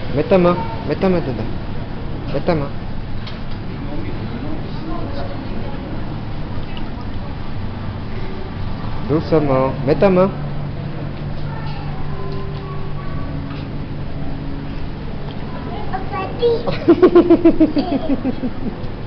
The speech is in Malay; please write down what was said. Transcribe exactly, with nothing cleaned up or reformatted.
Mets ta main, mets ta main dedans. Mets ta main. Doucement, mets ta main. Oh, Fatih.